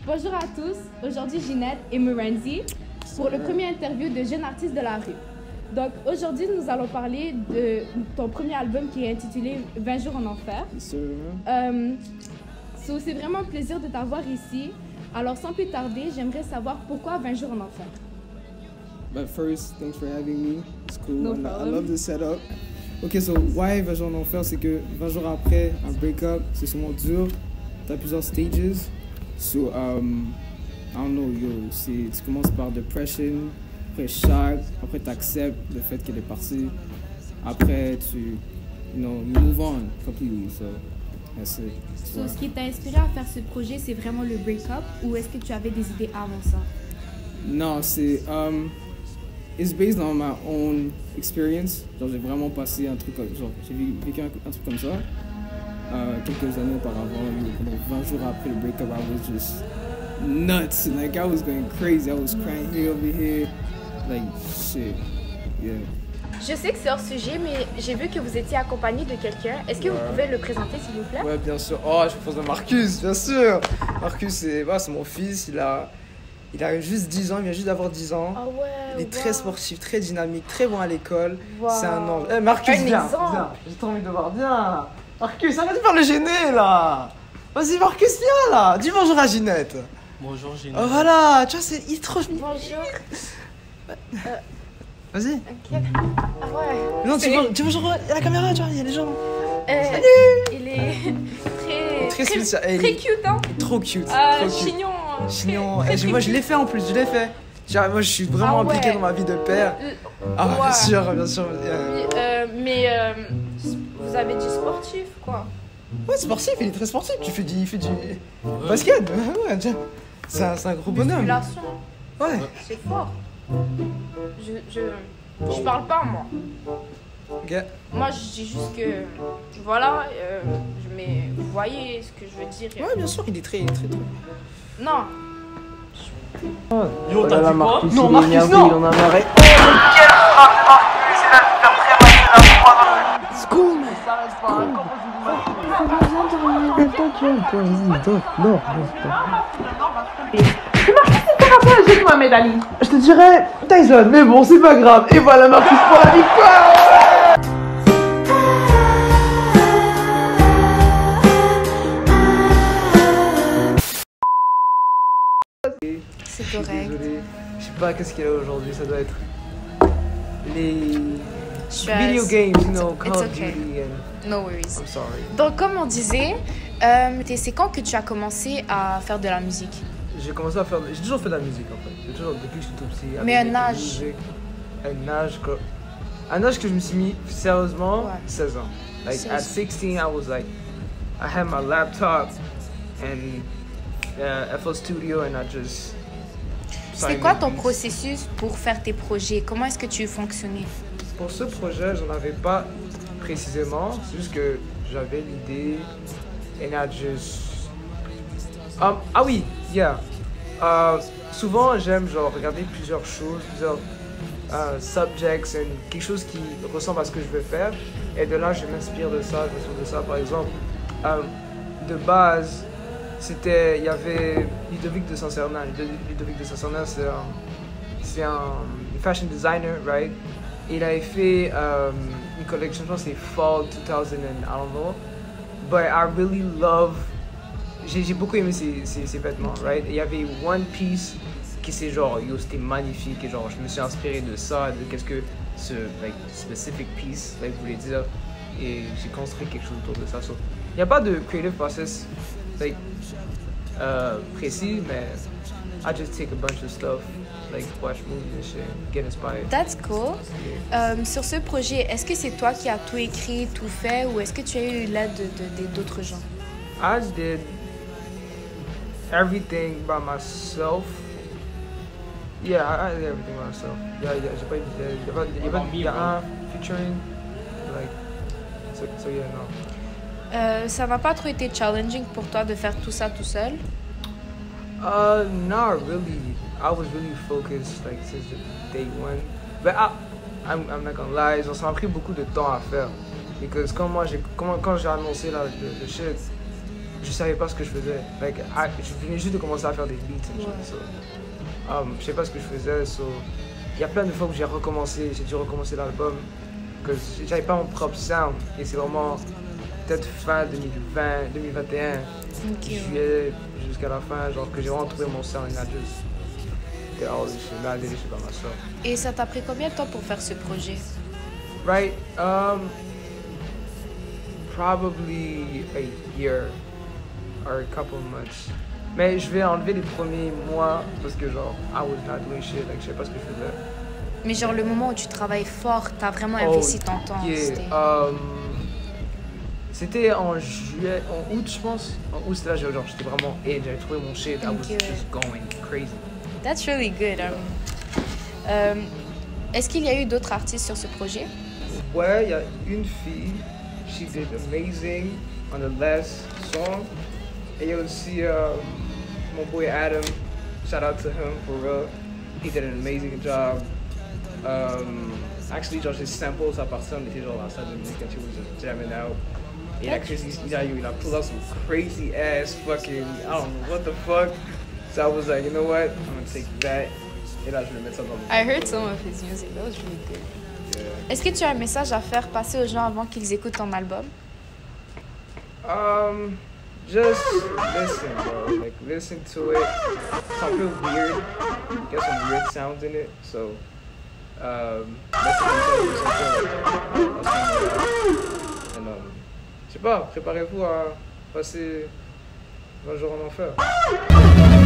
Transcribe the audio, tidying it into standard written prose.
Bonjour à tous, aujourd'hui Ginette et Murenzi pour le premier interview de jeunes artistes de la rue. Donc aujourd'hui nous allons parler de ton premier album qui est intitulé 20 jours en enfer. C'est vraiment un plaisir de t'avoir ici. Alors sans plus tarder, j'aimerais savoir pourquoi 20 jours en enfer. But first, thanks for having me. It's cool. No I problem. love the setup. Ok, so why 20 jours en enfer, c'est que 20 jours après un break-up, c'est sûrement dur. T'as plusieurs stages. So, I don't know, tu commences par depression, après shock, après t'acceptes le fait qu'elle est partie. Après, you move on completely. So, that's it. So, ce qui t'a inspiré à faire ce projet, c'est vraiment le break-up ou est-ce que tu avais des idées avant ça? Non, c'est... it's based on my own experience. Genre, j'ai vraiment passé un truc comme... Genre, j'ai vécu un truc comme ça. Quelques années auparavant, pendant 20 jours après le break-up, I was just nuts. Like, I was going crazy. I was crying here, over here. Like, shit. Yeah. Je sais que c'est hors sujet, mais j'ai vu que vous étiez accompagné de quelqu'un. Est-ce que vous pouvez le présenter, s'il vous plaît? Ouais, bien sûr. Oh, je pense à Marcus, bien sûr. Marcus, c'est mon fils. Il a juste 10 ans. Il vient juste d'avoir 10 ans. Ah ouais. Il est très sportif, très dynamique, très bon à l'école. Wow. C'est un ange. Eh, Marcus, viens. J'ai trop envie de voir. Viens. Marcus, arrête de faire le gêner, là. Vas-y, Marcus, viens, là. Dis bonjour à Ginette. Bonjour Ginette. Oh, voilà. Tu vois, il est trop... Bonjour. Vas-y. Ok. Ah ouais. Non, dis bonjour à la caméra, tu vois, il y a les gens. Salut. Il est Très spécial. Très cute, hein. Trop cute. Trop cute. Chignon. Chignon. Très Moi, je l'ai fait en plus, je l'ai fait. Genre, moi, je suis vraiment impliqué dans ma vie de père. Ah, bien sûr, bien sûr. Mais vous avez dit sportif, quoi. Ouais, sportif, il est très sportif. Il fait du basket. Ouais, tiens. C'est un gros bonhomme. Musculation. Ouais. C'est fort. Je parle pas, moi. Ok. Moi, je dis juste que, voilà, mais vous voyez ce que je veux dire. Ouais, bien sûr, il est très. Non. Yo, t'as dit quoi? Non, Marcus, non. Il en a marre. Mohamed Ali. Je te dirais Tyson, mais bon, c'est pas grave. Et voilà Marcus pour la victoire. C'est correct. Désolé, je sais pas qu'est-ce qu'il y a aujourd'hui, ça doit être les Stress. video games, Call It's of okay. Duty and No worries. I'm sorry. Donc, comme on disait, c'est quand que tu as commencé à faire de la musique? J'ai toujours fait de la musique en fait. Depuis que je suis tout petit. Mais avec un la âge? musique. Un âge que je me suis mis sérieusement, Ouais. 16 ans. Like 16. at 16, I was like, I had my laptop and FL Studio and I just. C'est quoi ton processus pour faire tes projets? Comment est-ce que tu fonctionnais? Pour ce projet, j'en avais pas précisément. C'est juste que j'avais l'idée and I just. Ah oui, yeah. Souvent, j'aime genre regarder plusieurs choses, plusieurs subjects, et quelque chose qui ressemble à ce que je veux faire. Et de là, je m'inspire de ça, Par exemple, de base, il y avait Ludovic de Saint-Cernin. Ludovic de Saint-Cernin, c'est un fashion designer, right? Il avait fait une collection, je pense que c'est Fall 2000 and I don't know. But I really love... J'ai beaucoup aimé ces vêtements, right? Il y avait One Piece qui c'est genre, c'était magnifique et genre je me suis inspiré de ça, de qu'est-ce que ce specific piece voulait dire et j'ai construit quelque chose autour de ça. Il n'y a pas de creative process précis, mais I just take a bunch of stuff, watch movies and shit, get inspired. That's cool. Sur ce projet, est-ce que c'est toi qui as tout écrit, tout fait, ou est-ce que tu as eu l'aide d'autres gens? I did everything by myself. Yeah, I did everything by myself. Il y a un featuring, so yeah, no. Ça n'a pas trop été challenging pour toi de faire tout ça tout seul? Not really. I was really focused since day one. But I'm not gonna lie, ça m'a pris beaucoup de temps à faire. Because quand j'ai annoncé le shit, je savais pas ce que je faisais. Like, je venais juste de commencer à faire des beats and shit. So, je sais pas ce que je faisais. So, il y a plein de fois où j'ai dû recommencer l'album. Parce que j'avais pas mon propre sound. Et c'est vraiment peut-être fin 2020, 2021, juillet jusqu'à la fin, genre que j'ai vraiment trouvé mon sound. And I just did all this shit. I did this shit by myself. Et ça t'a pris combien de temps pour faire ce projet? Right, probably a year or a couple months. Mais je vais enlever les premiers mois parce que genre, I was not doing shit, like, je sais pas ce que je faisais. Mais genre le moment où tu travailles fort, t'as vraiment investi ton temps. C'était en juillet, en août je pense. En août c'était là, genre j'étais vraiment in, j'avais trouvé mon shit, I was just going crazy. That's really good. Est-ce qu'il y a eu d'autres artistes sur ce projet? Ouais, il y a une fille, she did amazing on the last song. Et il y a aussi mon boy Adam, shout out to him for real. He did an amazing job. Actually, genre, j'ai sampled sa personne, il était genre à sa musique and she was just jamming out. Et actually, il a pulled out some crazy ass fucking, I don't know what the fuck. So I was like, you know what, I'm gonna take that. Et là, je vais mettre ça dans mon... I heard some of his music, that was really good. Yeah. Est-ce que tu as un message à faire passer aux gens avant qu'ils écoutent ton album? Just listen, bro. Like, listen to it. It's a bit weird. Get some weird sounds in it. So, listen to it. Je sais pas, préparez-vous à passer 20 jours en enfer.